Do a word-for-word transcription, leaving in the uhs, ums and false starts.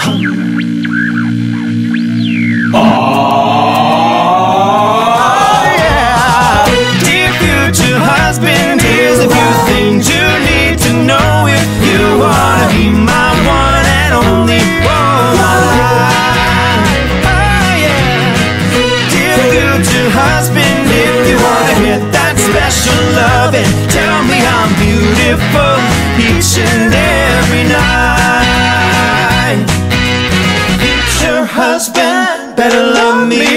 Oh, yeah. Dear future husband, here's a few things you need to know if you wanna be my one and only woman. Oh, yeah. Dear future husband, if you wanna get that special love and tell me I'm beautiful each and every night. Future husband, better love me